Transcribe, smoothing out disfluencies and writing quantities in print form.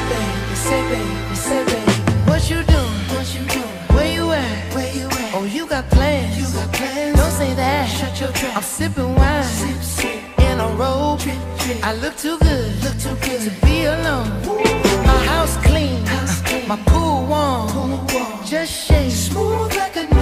say baby, what you doing? Where you at? Oh, you got plans. Don't say that. Shut your trap. I'm sipping wine in a robe. I look too good to be alone. My house clean, my pool warm. Just shake smooth like a